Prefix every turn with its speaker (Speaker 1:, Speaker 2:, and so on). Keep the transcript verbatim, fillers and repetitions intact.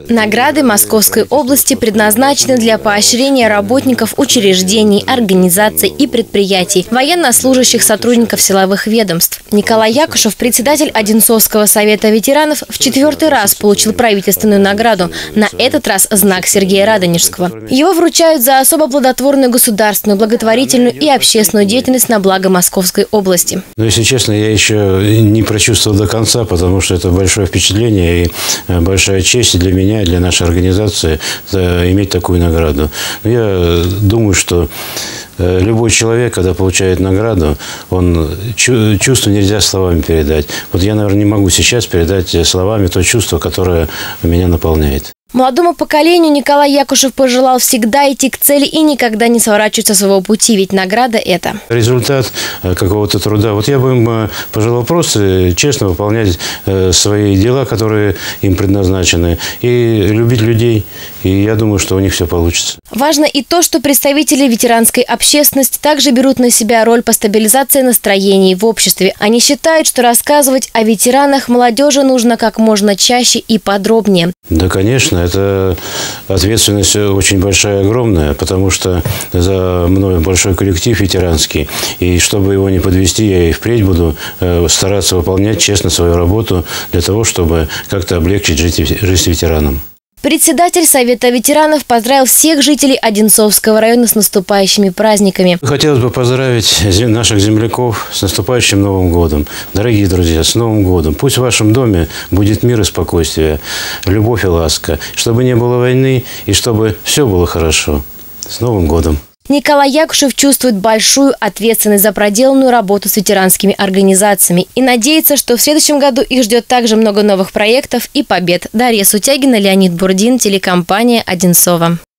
Speaker 1: Награды Московской области предназначены для поощрения работников учреждений, организаций и предприятий, военнослужащих, сотрудников силовых ведомств. Николай Якушев, председатель Одинцовского совета ветеранов, в четвертый раз получил правительственную награду, на этот раз знак Сергея Радонежского. Его вручают за особо плодотворную государственную, благотворительную и общественную деятельность на благо Московской области.
Speaker 2: Но, если честно, я еще не прочувствовал до конца, потому что это большое впечатление и большая честь и для меня, и для нашей организации иметь такую награду. Я думаю, что любой человек, когда получает награду, он чувство нельзя словами передать. Вот я, наверное, не могу сейчас передать словами то чувство, которое меня наполняет.
Speaker 1: Молодому поколению Николай Якушев пожелал всегда идти к цели и никогда не сворачивать со своего пути, ведь награда – это
Speaker 2: результат какого-то труда. Вот я бы им пожелал просто честно выполнять свои дела, которые им предназначены, и любить людей. И я думаю, что у них все получится.
Speaker 1: Важно и то, что представители ветеранской общественности также берут на себя роль по стабилизации настроений в обществе. Они считают, что рассказывать о ветеранах молодежи нужно как можно чаще и подробнее.
Speaker 2: Да, конечно. Это ответственность очень большая, огромная, потому что за мной большой коллектив ветеранский. И чтобы его не подвести, я и впредь буду стараться выполнять честно свою работу для того, чтобы как-то облегчить жизнь ветеранам.
Speaker 1: Председатель Совета ветеранов поздравил всех жителей Одинцовского района с наступающими праздниками.
Speaker 2: Хотелось бы поздравить наших земляков с наступающим Новым годом. Дорогие друзья, с Новым годом. Пусть в вашем доме будет мир и спокойствие, любовь и ласка. Чтобы не было войны и чтобы все было хорошо. С Новым годом!
Speaker 1: Николай Якушев чувствует большую ответственность за проделанную работу с ветеранскими организациями и надеется, что в следующем году их ждет также много новых проектов и побед. Дарья Сутягина, Леонид Бурдин, телекомпания «Одинцово».